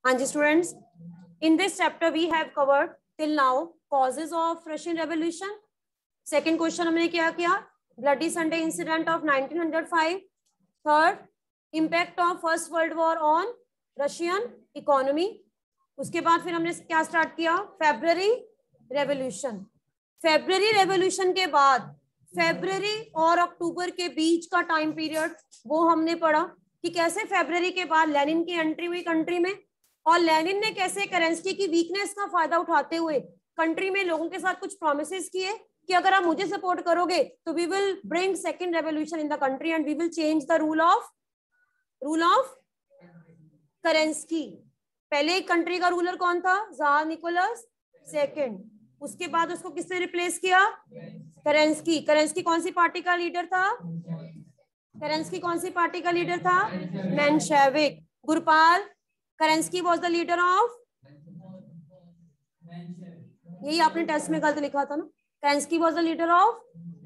हाँ जी students, in this chapter we have covered till now causes of Russian Revolution. Second question हमने क्या किया? Bloody Sunday incident of 1905. Third, impact of First World War on Russian economy. उसके बाद फिर हमने क्या स्टार्ट किया? February revolution. फेब्रुअरी रेवोल्यूशन के बाद फेब्रुअरी और अक्टूबर के बीच का टाइम पीरियड वो हमने पढ़ा कि कैसे फेब्रुअरी के बाद लेनिन की एंट्री हुई कंट्री में, और लेनिन ने कैसे करेंसी की वीकनेस का फायदा उठाते हुए कंट्री में लोगों के साथ कुछ प्रोमिसेस किए कि अगर आप मुझे सपोर्ट करोगे तो we will bring second revolution in the country and we will change the rule of Kerensky. पहले कंट्री का रूलर कौन था? Tsar Nicholas second. उसके बाद उसको किसने रिप्लेस किया? करेंसी. करेंसी कौन सी पार्टी का लीडर था? करेंसी कौन सी पार्टी का लीडर था? Menshevik. Gurpal, Kerensky was the leader of, यही आपने टेस्ट में गलत लिखा था ना. Kerensky was the leader of,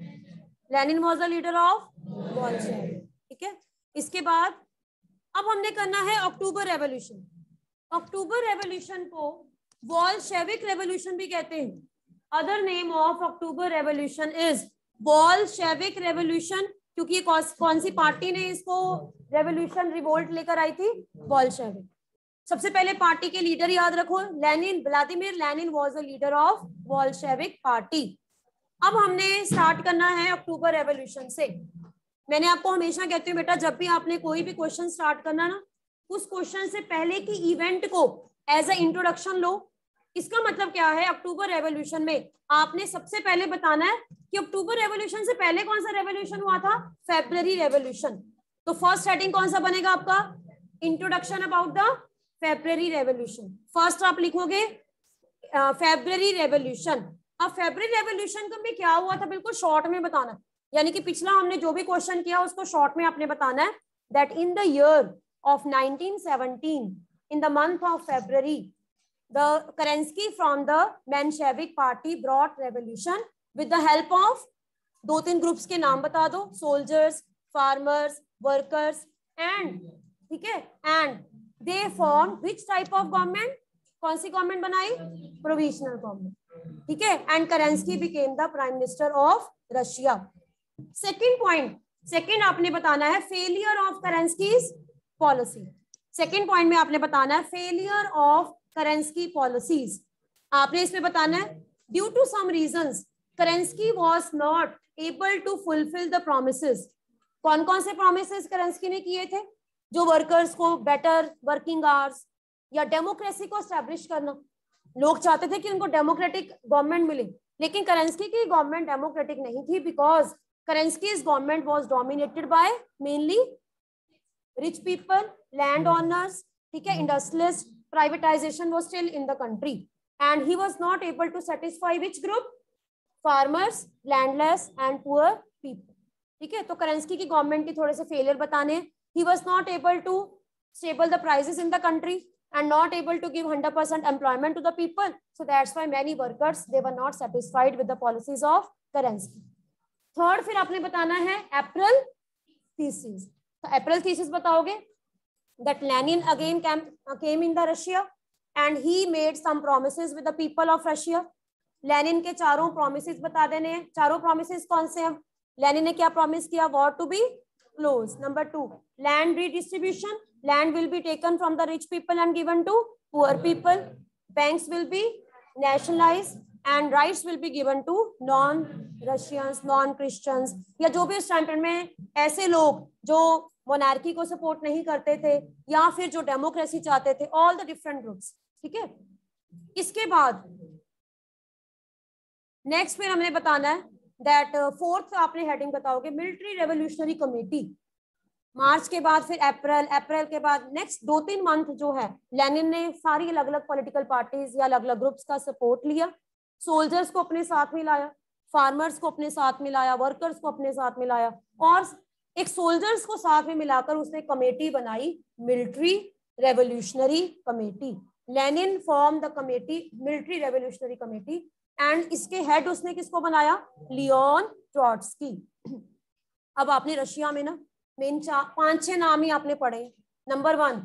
Lenin was the leader of Bolshevik. ठीक है. इसके बाद अब हमने करना है अक्टूबर रेवोल्यूशन. अक्टूबर रेवोल्यूशन को बोल्शेविक रेवोल्यूशन भी कहते हैं. Other name of October revolution is Bolshevik revolution, क्योंकि कौन सी पार्टी ने इसको रेवोल्यूशन रिवोल्ट लेकर आई थी? बोल्शेविक. सबसे पहले पार्टी के लीडर याद रखो, Lenin, Vladimir Lenin was the leader of Bolshevik party. अब हमने स्टार्ट करना है अक्टूबर रेवोल्यूशन से. मैंने आपको हमेशा कहती हूँ बेटा, जब भी आपने कोई भी क्वेश्चन स्टार्ट करना ना, उस क्वेश्चन से पहले की इवेंट को एज अ इंट्रोडक्शन लो. इसका मतलब क्या है? अक्टूबर रेवोल्यूशन में आपने सबसे पहले बताना है कि अक्टूबर रेवोल्यूशन से पहले कौन सा रेवोल्यूशन हुआ था? February revolution. तो फर्स्ट हेडिंग कौन सा बनेगा आपका? Introduction about the February revolution. First आप लिखोगे फेब्रुअरी रेवोल्यूशन. अब फेब्रुअरी रेवोल्यूशन में क्या हुआ था बिल्कुल शॉर्ट में बताना, यानी कि पिछला हमने जो भी क्वेश्चन किया उसको शॉर्ट में आपने बताना है. That in the year of 1917 in the month of February, the Kerensky from the Menshevik party brought revolution with the help of, दो तीन ग्रुप्स के नाम बता दो, सोल्जर्स, फार्मर्स, वर्कर्स एंड, ठीक है, and they form which type of government? कौन सी गवर्नमेंट बनाई? Provisional government. ठीक है. And Kerensky became the prime minister of Russia. Second point, second आपने बताना है failure of Kerensky's policy. Second point में आपने बताना है फेलियर ऑफ करेंस्की पॉलिसीज. आपने इसमें बताना है due to some reasons Kerensky was not able to fulfil the promises. कौन कौन से प्रोमिसेस करेंस्की ने किए थे? जो वर्कर्स को बेटर वर्किंग आवर्स या डेमोक्रेसी को एस्टैब्लिश करना. लोग चाहते थे कि उनको डेमोक्रेटिक गवर्नमेंट मिले, लेकिन करेंस्की की गवर्नमेंट डेमोक्रेटिक नहीं थी, because Kerensky's government was dominated by mainly rich people, land owners, ठीक है, industrialists. Privatization was still in the country and he was not able to satisfy which group? Farmers, landless and poor people. ठीक है. तो करेंस्की की government के थोड़े से failure बताने. He was not able to stable the prices in the country and not able to give 100% employment to the people. So that's why many workers, they were not satisfied with the policies of Kerensky. Third फिर आपने बताना है April thesis. तो April thesis बताओगे that Lenin again came in the Russia and he made some promises with the people of Russia. Lenin के चारों promises बता देने हैं. चारों प्रोमिसेस कौन से हैं? लेनिन ने क्या प्रॉमिस किया? War to be close. Number 2, land redistribution. Land will be taken from the rich people and given to poor people. Banks will be nationalise and rights will be given to non Russians, non Christians, या जो भी उस time में ऐसे लोग जो monarchy को support नहीं करते थे या फिर जो डेमोक्रेसी चाहते थे, ऑल द डिफरेंट ग्रुप्स. ठीक है. इसके बाद नेक्स्ट फिर हमने बताना है दैट फोर्थ आपने हेडिंग बताओगे मिलिट्री रेवोल्यूशनरी कमेटी. मार्च के बाद फिर अप्रैल, अप्रैल के बाद नेक्स्ट 2-3 मंथ जो है लेनिन ने सारी अलग अलग पॉलिटिकल पार्टीज या अलग अलग ग्रुप्स का सपोर्ट लिया. सोल्जर्स को अपने साथ मिलाया, फार्मर्स को अपने साथ मिलाया, वर्कर्स को अपने साथ मिलाया, और एक सोल्जर्स को साथ में मिलाकर उसने कमेटी बनाई, military revolutionary committee. Lenin form the committee military revolutionary committee and इसके हेड उसने किसको बनाया? Leon Trotsky. अब आपने रशिया में ना मेन 5-6 नाम ही आपने पढ़े. नंबर 1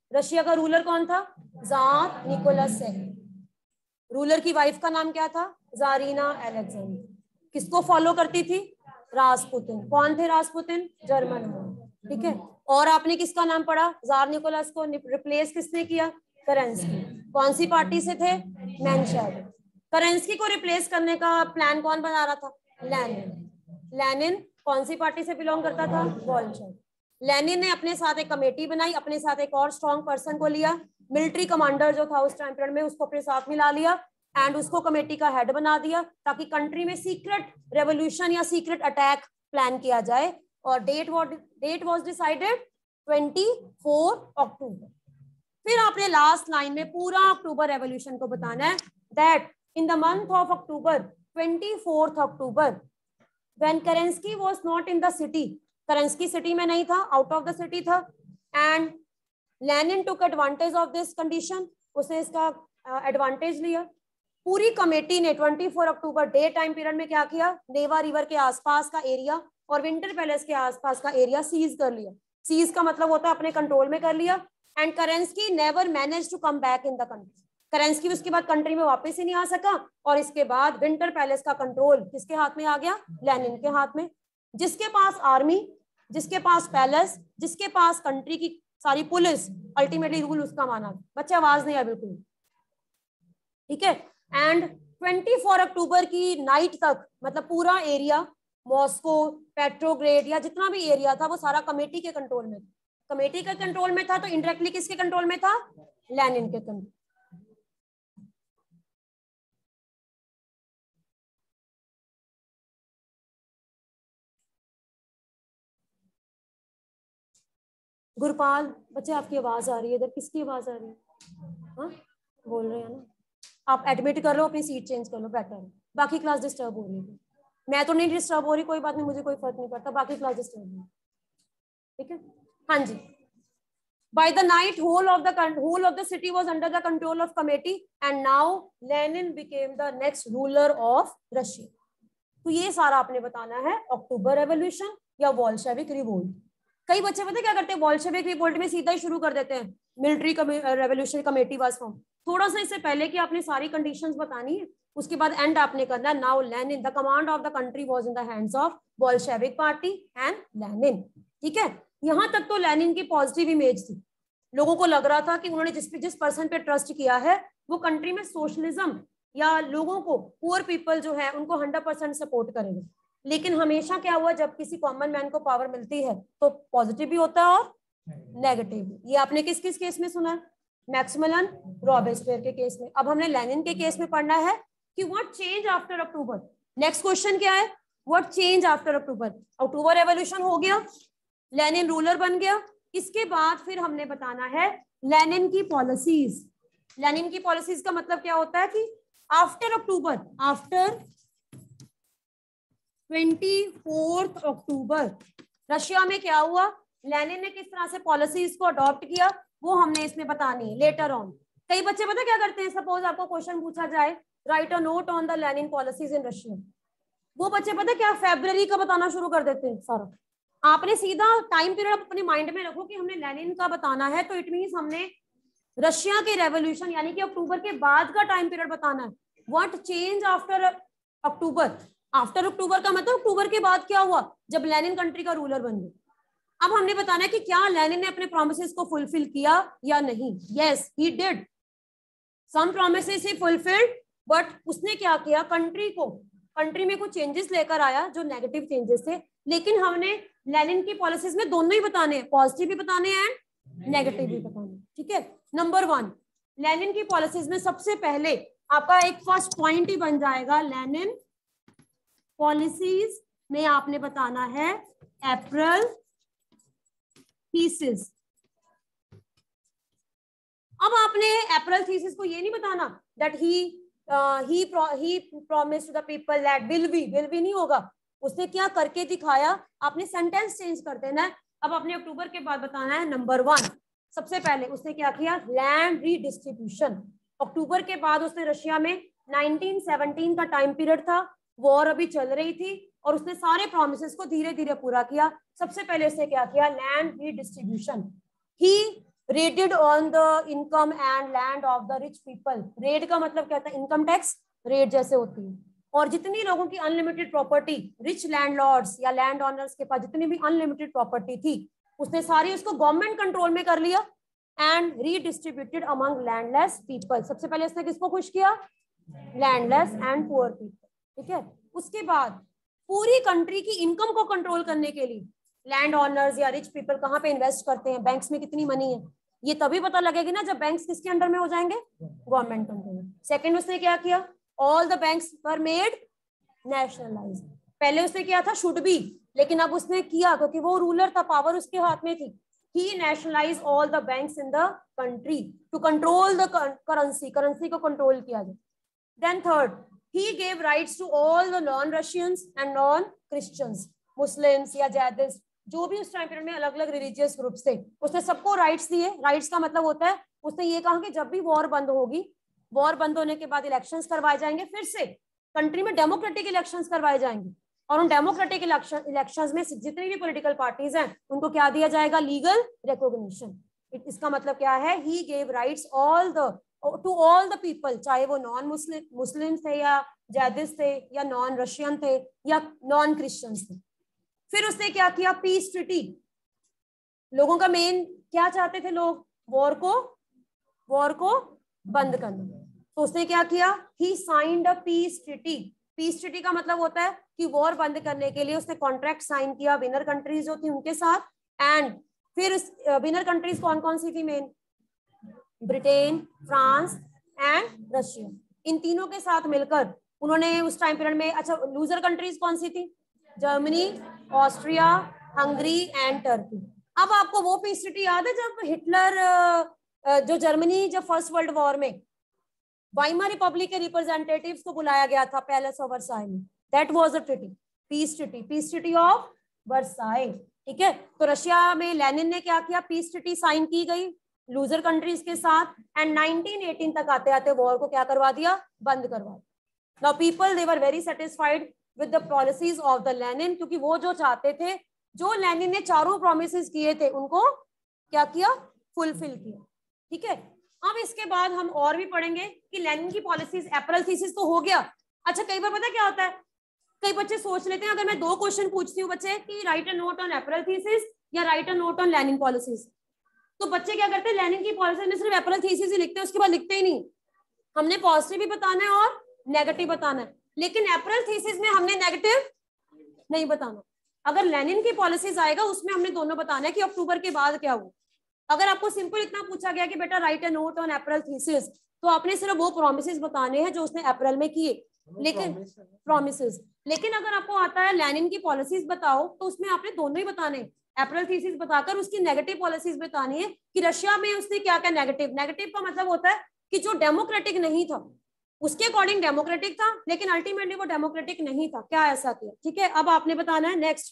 रशिया का रूलर कौन था? Tsar Nicholas second. रूलर की वाइफ का नाम क्या था? जारीना अलेक्जेंडर। किसको फॉलो करती थी? रासपुतिन। कौन थे रासपुतिन? जर्मन। ठीक है। और आपने किसका नाम पढ़ा? जार निकोलस को रिप्लेस किसने किया? केरेंस्की। कौन सी पार्टी से थे? मेंशेविक। केरेंस्की को रिप्लेस करने का प्लान कौन बना रहा था? लेनिन। लेनिन कौन सी पार्टी से बिलोंग करता था? बोल्शेविक। लेनिन ने अपने साथ एक कमेटी बनाई, अपने साथ एक और स्ट्रॉन्ग पर्सन को लिया, मिलिट्री कमांडर जो था उस टाइम पीरियड में, उसको अपने साथ मिला लिया एंड उसको कमेटी का हेड बना दिया ताकि कंट्री में सीक्रेट रेवोल्यूशन या सीक्रेट अटैक प्लान किया जाए। और डेट वाज डिसाइडेड 24 अक्टूबर। फिर आपने लास्ट लाइन में पूरा अक्टूबर रेवोल्यूशन को बताना है that in the month of October 24 October when Kerensky was not in the city, Kerensky city में नहीं था, आउट ऑफ द सिटी था, and Lenin took advantage of this condition, उसने इसका एडवांटेज लिया। पूरी कमेटी ने 24 अक्टूबर डे टाइम पीरियड में क्या किया? नेवा रिवर के आसपास का एरिया और विंटर पैलेस के आसपास का एरिया सीज कर लिया। सीज का मतलब होता है अपने कंट्रोल में कर लिया। And Kerensky never manage to come back in the country. Kerensky उसके बाद कंट्री में वापस ही नहीं आ सका और इसके बाद विंटर पैलेस का कंट्रोल किसके हाथ में आ गया? लेनिन के हाथ में। जिसके पास आर्मी, जिसके पास पैलेस, जिसके पास कंट्री की सारी पुलिस, अल्टीमेटली रूल उसका माना। बच्चे आवाज नहीं आ बिल्कुल, ठीक है। एंड 24 अक्टूबर की नाइट तक मतलब पूरा एरिया, मॉस्को, पेट्रोग्रेड या जितना भी एरिया था वो सारा कमेटी के कंट्रोल में था। कमेटी के कंट्रोल में था तो इनडायरेक्टली किसके कंट्रोल में था? लेनिन के कंट्रोल। गुरपाल बच्चे आपकी आवाज आ रही है इधर, किसकी आवाज आ रही है? हाँ बोल रहे हैं ना, आप एडमिट कर लो, अपनी सीट चेंज कर लो, बेटर है। बाकी क्लास डिस्टर्ब हो रही है, मैं तो नहीं डिस्टर्ब हो रही, कोई बात नहीं, मुझे कोई फर्क नहीं पड़ता, बाकी क्लास डिस्टर्ब हो रही है, ठीक है। हाँ जी। By the night, whole of the city was under the control of committee, and now Lenin became the next ruler of Russia. तो ये सारा आपने बताना है अक्टूबर रेवोल्यूशन या बोल्शेविक रिवोल्ट। कई बच्चे पता क्या करते हैं? बोल्शेविक रिवोल्ट में सीधा ही शुरू कर देते हैं, military revolution committee was form. थोड़ा सा इससे पहले कि आपने सारी कंडीशंस बतानी है, उसके बाद एंड आपने करना है now Lenin the command of the country was in the hands of Bolshevik party and Lenin. ठीक है, यहां तक तो लेनिन की पॉजिटिव इमेज थी, लोगों को लग रहा था कि उन्होंने जिस पर्सन पे ट्रस्ट किया है वो कंट्री में सोशलिज्म या लोगों को, पुअर पीपल जो है उनको 100% सपोर्ट करेंगे। लेकिन हमेशा क्या हुआ, जब किसी कॉमन मैन को पावर मिलती है तो पॉजिटिव भी होता है और नेगेटिव भी। ये आपने किस किस केस में सुना है? मैक्सिमिलियन रॉबेस्पियर के केस में। अब हमने लेनिन के केस में पढ़ना है कि what change after October. Next question क्या है? What change after October. October revolution हो गया, लेनिन रूलर बन गया, इसके बाद फिर हमने बताना है लेनिन की पॉलिसीज। लेनिन की पॉलिसीज का मतलब क्या होता है कि after October, after 24 October Russia में क्या हुआ, लेनिन ने किस तरह से पॉलिसीज को अडॉप्ट किया, वो हमने इसमें बतानी है लेटर ऑन। कई बच्चे पता क्या करते हैं, सपोज आपको क्वेश्चन पूछा जाए write a note on the Lenin policies in Russia, वो बच्चे पता क्या फरवरी का बताना शुरू कर देते हैं सारा। आपने सीधा टाइम पीरियड अपने माइंड में रखो कि हमने लेनिन का बताना है, तो इट मींस हमने रशिया के रेवोल्यूशन यानी कि अक्टूबर के बाद का टाइम पीरियड बताना है। What change after October. After October का मतलब अक्टूबर के बाद क्या हुआ, जब लेनिन कंट्री का रूलर बन गया। अब हमने बताना है कि क्या लेनिन ने अपने प्रोमिसेस को फुलफिल किया या नहीं। Yes he did, some promises he fulfilled, but उसने क्या किया, कंट्री में कुछ चेंजेस लेकर आया जो नेगेटिव चेंजेस थे। लेकिन हमने लेनिन की पॉलिसीज में दोनों ही बताने हैं, पॉजिटिव भी बताने हैं एंड नेगेटिव भी बताने हैं। ठीक है, नंबर 1 लेनिन की पॉलिसीज में सबसे पहले आपका एक फर्स्ट पॉइंट ही बन जाएगा, लेनिन पॉलिसीज में आपने बताना है अप्रैल थीसिस। अब आपने अप्रैल थीसिस को ये नहीं बताना that he promised to the people that will be नहीं होगा, उसने क्या करके दिखाया, आपने सेंटेंस चेंज कर देना है। अब अपने अक्टूबर के बाद बताना है नंबर 1, सबसे पहले उसने क्या किया, लैंड रीडिस्ट्रीब्यूशन। अक्टूबर के बाद उसने रशिया में 1917 का टाइम पीरियड था, वॉर अभी चल रही थी और उसने सारे प्रोमिसेस को धीरे धीरे पूरा किया। सबसे पहले उसने क्या किया, land redistribution. He raided on the income and land of the rich people. Raid का मतलब क्या होता है? इनकम टैक्स रेड जैसे होती है। और जितनी लोगों की अनलिमिटेड प्रॉपर्टी, रिच लैंडलॉर्ड्स या लैंड ओनर्स के पास जितनी भी अनलिमिटेड प्रॉपर्टी थी, उसने सारी उसको गवर्नमेंट कंट्रोल में कर लिया and redistributed among landless people. सबसे पहले उसने किसको खुश किया? लैंडलेस एंड पुअर पीपल, ठीक है। उसके बाद पूरी कंट्री की इनकम को कंट्रोल करने के लिए लैंड ओनर्स या रिच पीपल कहाँ पे इन्वेस्ट करते हैं, बैंक्स में कितनी मनी है, ये तभी पता लगेगी ना जब बैंक्स किसके अंडर में हो जाएंगे? गवर्नमेंट कंट्रोल में। सेकंड उसने क्या किया? All the banks were made nationalise. पहले उसने किया था शुड बी, लेकिन अब उसने किया क्योंकि वो रूलर था, पावर उसके हाथ में थी। He nationalized all the banks in the country to control the currency को कंट्रोल किया जाए। Then third, he gave rights to all the non-Russians and non-Christians, Muslims या जैदिस्ट, जो भी उस टाइम पीरियड में अलग अलग रिलीजियस ग्रुप्स थे, उसने सबको राइट्स दिए। राइट्स का मतलब होता है उसने ये कहा कि जब भी वॉर बंद होगी, वॉर बंद होने के बाद इलेक्शंस करवाए जाएंगे, फिर से कंट्री में डेमोक्रेटिक इलेक्शंस करवाए जाएंगे, और उन डेमोक्रेटिक इलेक्शंस में जितनी भी पॉलिटिकल पार्टीज हैं उनको क्या दिया जाएगा? Legal recognition. इसका मतलब क्या है? He gave rights all the to all the people, चाहे वो नॉन मुस्लिम थे या जैदिस्ट थे या नॉन रशियन थे या नॉन क्रिश्चियंस थे। फिर उसने क्या किया? Peace treaty. लोगों का मेन क्या चाहते थे लोग? वॉर को बंद करना। तो उसने क्या किया? He signed a peace treaty. Peace treaty का मतलब होता है कि वॉर बंद करने के लिए उसने कॉन्ट्रैक्ट साइन किया विनर कंट्रीज जो थी उनके साथ। एंड फिर विनर कंट्रीज कौन कौन सी थी? Main Britain, France and Russia. इन तीनों के साथ मिलकर उन्होंने उस टाइम पीरियड में, अच्छा लूजर कंट्रीज कौन सी थी? Germany, Austria, Hungary and Turkey. अब आपको वो पीस ट्रीटी याद है जब हिटलर जो जर्मनी जब फर्स्ट वर्ल्ड वॉर में वाइमर रिपब्लिक के रिप्रेजेंटेटिव्स को बुलाया गया था पैलेस ऑफ वर्साई में, that was a treaty, peace treaty of Versailles, ठीक है। तो रशिया में लेनिन ने क्या किया? पीस ट्रीटी साइन की गई लूजर कंट्रीज के साथ, एंड 1918 तक आते आते वॉर को क्या करवा दिया? बंद करवा दिया। Now people they were very satisfied with the policies of the Lenin, क्योंकि वो जो चाहते थे, जो लेनिन ने चारों प्रोमिसेस किए थे उनको क्या किया? फुलफिल किया, ठीक है। अब इसके बाद हम और भी पढ़ेंगे कि लेनिन की पॉलिसीज, एप्रल थीसिस तो हो गया। अच्छा कई बार पता क्या होता है, कई बच्चे सोच लेते हैं अगर मैं 2 क्वेश्चन पूछती हूँ बच्चे कि write a note on April thesis या write a note on Lenin policies, तो बच्चे क्या करते हैं? लेनिन की पॉलिसी में सिर्फ एप्रल थीसिस ही लिखते हैं, उसके बाद लिखते ही नहीं। हमने पॉजिटिव भी बताना है और नेगेटिव बताना है, लेकिन एप्रल थीसिस में हमने नेगेटिव नहीं बताना। अगर लेनिन की पॉलिसीज आएगा उसमें हमने दोनों बताना है कि अक्टूबर के बाद क्या हुआ। अगर आपको सिंपल इतना पूछा गया कि बेटा write a note on April thesis, तो आपने सिर्फ वो प्रोमिसेस बताने हैं जो उसने अप्रैल में किए, लेकिन प्रोमिसेस। लेकिन अगर आपको आता है लेनिन की पॉलिसीज बताओ, तो उसमें आपने दोनों ही बताने। एप्रल थीसिस बताकर उसकी नेगेटिव पॉलिसीज बतानी है कि रशिया में उसने क्या क्या नेगेटिव। नेगेटिव का मतलब होता है कि जो डेमोक्रेटिक नहीं था, उसके अकॉर्डिंग डेमोक्रेटिक था, लेकिन अल्टीमेटली वो डेमोक्रेटिक नहीं था, क्या ऐसा किया, ठीक है। अब आपने बताना है। नेक्स्ट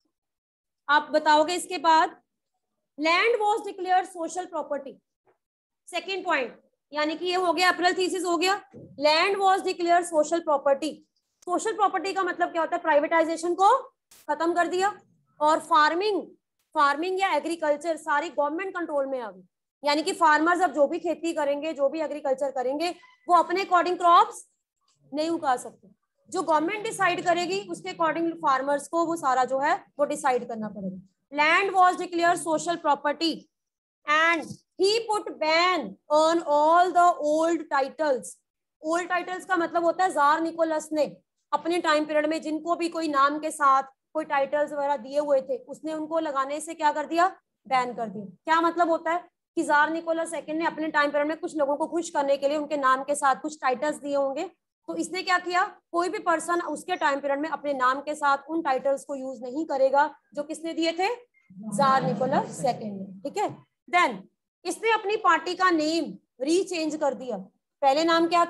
आप बताओगे इसके बाद, land was declared social property. Second point, यानी कि ये हो गया अप्रैल थीसिस हो गया, land was declared social property. Social property का मतलब क्या होता है? प्राइवेटाइजेशन को खत्म कर दिया, और फार्मिंग या एग्रीकल्चर सारी गवर्नमेंट कंट्रोल में आ गई। यानी कि फार्मर्स अब जो भी खेती करेंगे, जो भी एग्रीकल्चर करेंगे, वो अपने अकॉर्डिंग क्रॉप्स नहीं उगा सकते। जो गवर्नमेंट डिसाइड करेगी उसके अकॉर्डिंग फार्मर्स को वो सारा जो है वो डिसाइड करना पड़ेगा। Land was declare social property and he put ban on all the old titles. Old titles का मतलब होता है जार निकोलस ने अपने टाइम पीरियड में जिनको भी कोई नाम के साथ कोई टाइटल्स वगैरह दिए हुए थे, उसने उनको लगाने से क्या कर दिया? बैन कर दिया। क्या मतलब होता है कि जार निकोलस सेकंड ने अपने टाइम पीरियड में कुछ लोगों को खुश करने के लिए उनके नाम के साथ कुछ टाइटल्स दिए होंगे, तो इसने क्या किया? कोई भी पर्सन उसके टाइम पीरियड में अपने नाम के साथ उन टाइटल्स को यूज नहीं करेगा जो किसने दिए थे? जार निकोलस सेकंड ने, ठीक है। देन इसने अपनी पार्टी का नेम रीचेंज कर दिया। पहले नाम क्या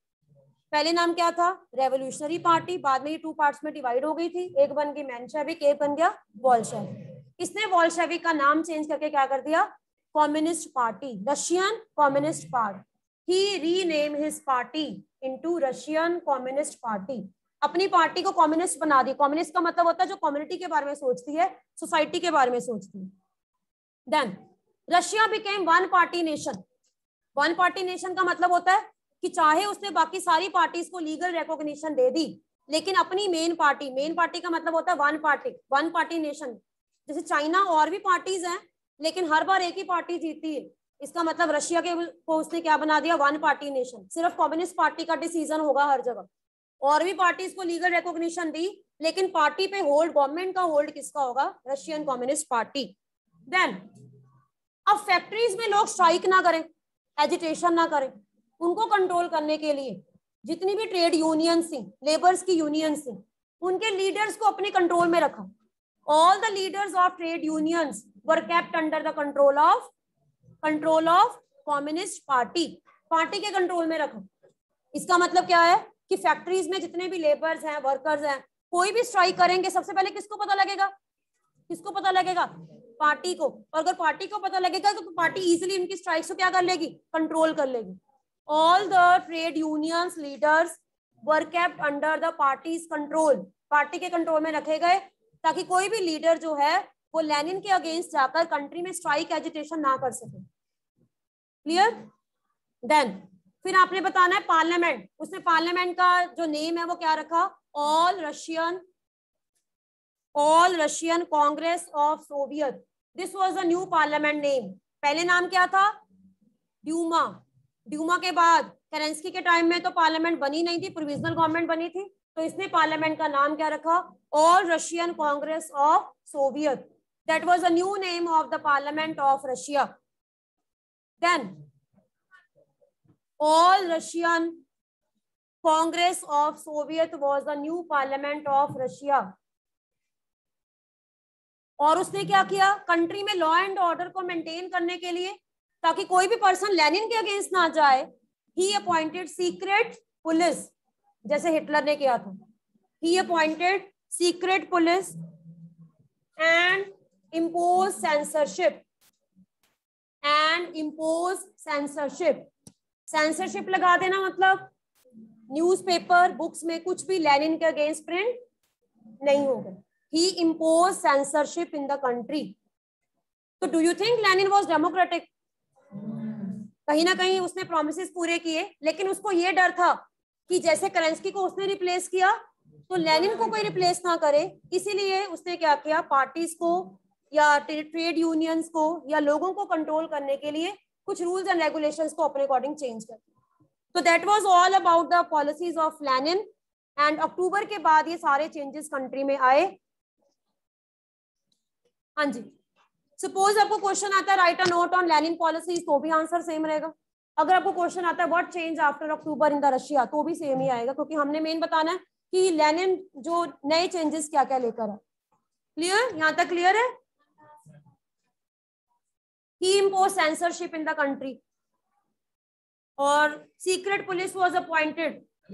था? Revolutionary party. बाद में ये 2 पार्ट्स में डिवाइड हो गई थी, एक बन गई मेंशेविक, एक बन गया बोल्शेविक। इसने बोल्शेविक का नाम चेंज करके क्या कर दिया? Communist party, Russian communist party. He rename his party into Russian communist party. अपनी पार्टी को कम्युनिस्ट बना दी। कम्युनिस्ट का मतलब होता है जो कम्युनिटी के बारे में सोचती है, सोसाइटी के बारे में सोचती है। Then Russia became one party nation. One party nation का मतलब होता है कि चाहे उसने बाकी सारी पार्टीज को लीगल रिकॉग्निशन दे दी, लेकिन अपनी मेन पार्टी का मतलब होता है वन पार्टी नेशन। जैसे चाइना और भी पार्टीज हैं, लेकिन हर बार एक ही पार्टी जीती है, इसका मतलब रशिया को उसने क्या बना दिया, वन पार्टी नेशन। सिर्फ कम्युनिस्ट पार्टी का डिसीजन होगा हर जगह, और भी पार्टीज को लीगल रिकॉग्निशन दी, लेकिन पार्टी पे होल्ड, गवर्नमेंट का होल्ड किसका होगा, रशियन कम्युनिस्ट पार्टी। देन अब फैक्ट्रीज में लोग स्ट्राइक ना करें, एजिटेशन ना करें, उनको कंट्रोल करने के लिए जितनी भी ट्रेड यूनियन थी, लेबर्स की यूनियन थी, उनके लीडर्स को अपने कंट्रोल में रखा। All the leaders of trade unions were kept under the control of communist party के कंट्रोल में रखा। इसका मतलब क्या है कि फैक्ट्रीज में जितने भी लेबर्स हैं, वर्कर्स हैं, कोई भी स्ट्राइक करेंगे, सबसे पहले किसको पता लगेगा, पार्टी को। और अगर पार्टी को पता लगेगा तो पार्टी इजीली इनकी स्ट्राइक्स को क्या कर लेगी, कंट्रोल कर लेगी। All the trade unions leaders were kept under the parties control, party के कंट्रोल में रखे गए, ताकि कोई भी लीडर जो है वो लेनिन के अगेंस्ट जाकर कंट्री में स्ट्राइक एजिटेशन ना कर सके। क्लियर? देन फिर आपने बताना है पार्लियामेंट। उसने पार्लियामेंट का जो नेम है वो क्या रखा, all Russian congress of Soviet. This was the new parliament name. पहले नाम क्या था, ड्यूमा के बाद केरेंस्की के टाइम में तो पार्लियामेंट बनी नहीं थी, प्रोविजनल गवर्नमेंट बनी थी, तो इसने पार्लियामेंट का नाम क्या रखा, all Russian congress of Soviet. That was the new name of the parliament of Russia. Then All Russian Congress of Soviet was the new parliament of Russia. और उसने क्या किया, कंट्री में लॉ एंड ऑर्डर को maintain करने के लिए, ताकि कोई भी पर्सन लेनिन के अगेंस्ट ना जाए, ही अपॉइंटेड सीक्रेट पुलिस, जैसे हिटलर ने किया था। He appointed secret police and impose censorship. Censorship लगा देना मतलब न्यूज़पेपर, बुक्स में कुछ भी लेनिन के अगेंस्ट प्रिंट नहीं होगा। He impose censorship in the country. तो do you think Lenin was democratic? कहीं ना कहीं उसने प्रोमिसेस पूरे किए, लेकिन उसको ये डर था कि जैसे केरेंस्की को उसने रिप्लेस किया तो लेनिन को कोई रिप्लेस ना करे, इसीलिए उसने क्या किया, पार्टीज को या ट्रेड यूनियंस को या लोगों को कंट्रोल करने के लिए कुछ रूल्स एंड रेगुलेशंस को अपने अकॉर्डिंग चेंज कर। तो that was all about the policies of Lenin. And October के बाद ये सारे चेंजेस कंट्री में आए। हाँ जी, सपोज आपको क्वेश्चन आता है write a note on Lenin policies, तो भी आंसर सेम रहेगा। अगर आपको क्वेश्चन आता है what change after October in the Russia, तो भी सेम ही आएगा, क्योंकि हमने मेन बताना है कि लेनिन जो नए चेंजेस क्या क्या लेकर है। क्लियर? यहाँ तक क्लियर है? He imposed censorship in the country और secret police was appointed।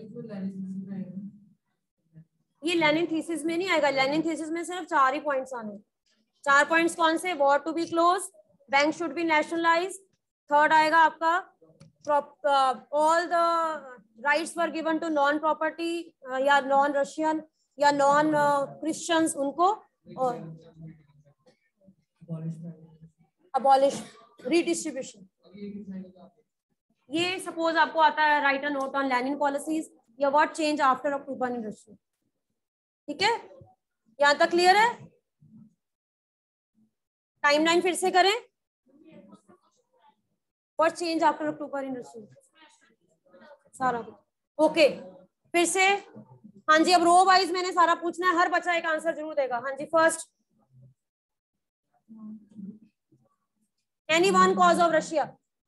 ये लेनिन थीसिस में नहीं आएगा, लेनिन थीसिस में सिर्फ 4 ही पॉइंट्स आने। 4 पॉइंट्स कौन से, war to be close, bank should be nationalise, third आएगा आपका all the rights were given to non property या नॉन रशियन या नॉन क्रिश्चियंस, उनको, और अबॉलिश रीडिस्ट्रीब्यूशन। ये सपोज आपको आता है write a note on Lenin policies या what change after October in Russia. ठीक है, यहां तक क्लियर है? टाइमलाइन फिर से करें, what change after October in Russia, सारा कुछ ओके। फिर से हाँ जी, अब रो वाइज मैंने सारा पूछना है, हर बच्चा एक आंसर जरूर देगा। हाँ जी, first any one cause of Russia,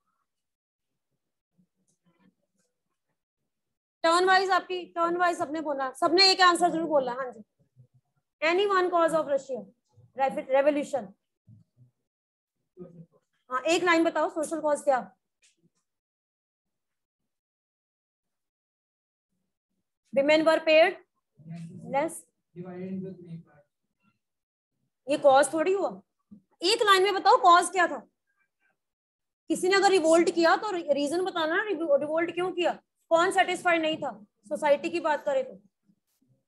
turn wise, आपकी टर्न वाइज सबने बोला, सबने एक आंसर जरूर बोला। हाँ जी, any one cause of Russia revolution. हाँ, एक लाइन बताओ, सोशल कॉज क्या? विमेन वर पेड लेस, ये कॉज थोड़ी हुआ। एक लाइन में बताओ कॉज क्या था। किसी ने अगर रिवोल्ट किया तो रीजन बताना ना, रिवोल्ट क्यों किया, कौन सेटिस्फाइड नहीं था। सोसाइटी की बात करें तो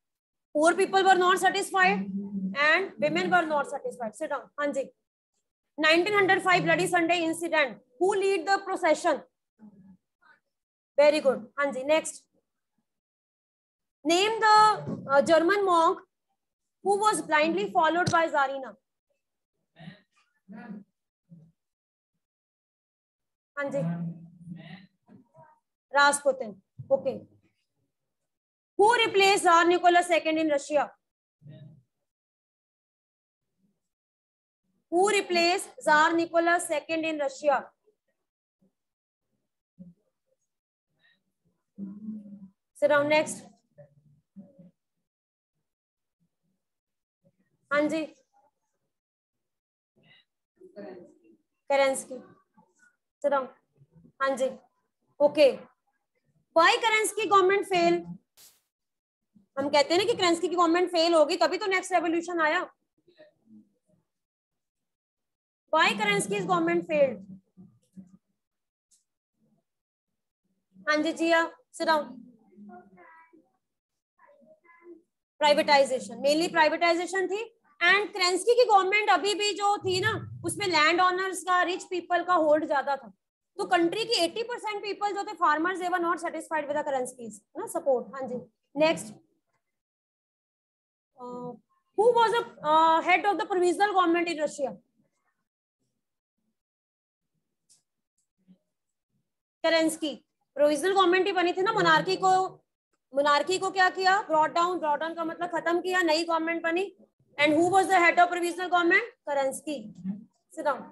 poor people were not satisfied and women were not satisfied. Sit down. हाँ जी, 1905 Bloody Sunday incident. Who lead the procession? Very good. हाँ जी, next. Name the German monk who was blindly followed by Tsarina. हाँ जी, Rasputin. Okay. Who replaced Tsar Nicholas II in Russia? Who replaced Tsar Nicholas II in Russia? Sit down. Next. हाँ जी, Kerensky. Sit down. हाँ जी, okay. Why Kerensky government fail? हम कहते हैं ना कि Kerensky की government fail होगी तभी तो नेक्स्ट रेवोल्यूशन आया. Why Kerensky's government failed? हाँ जी Jiya, sit down. Privatisation, mainly privatisation थी. एंड Kerensky की गवर्नमेंट अभी भी जो थी ना, उसमें लैंड ऑनर्स का, रिच पीपल का होल्ड ज्यादा था. तो कंट्री की 80% पीपल जो थे farmers, they were not satisfied with the Kerensky's ना सपोर्ट. हाँ जी, next. Who was the head of the provisional government in Russia? Kerensky. Provisional government ही बनी थी ना. मोनार्की को क्या किया? ब्रॉट डाउन का मतलब खत्म किया, नई गवर्नमेंट बनी. And who was the head of provisional government? Kerensky. Sit down.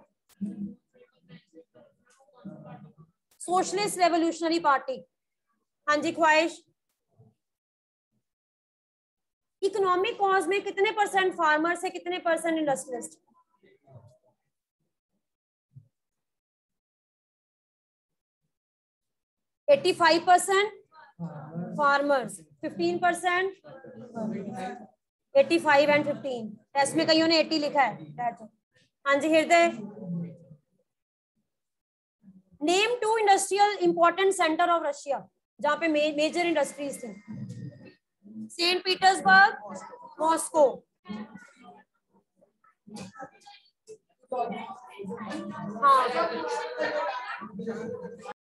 Socialist revolutionary party. हाँ जी, ख्वाहिश. इकोनॉमिक कॉज में कितने परसेंट फार्मर्स है, कितने percent industrialist? 85% farmers, 15%. 85 and 15. Test में कईयों ने 80 लिखा है. हाँ जी, Hriday. Name 2 industrial important centre of Russia, जहां पे मेजर इंडस्ट्रीज थी. Saint Petersburg, Moscow. हाँ.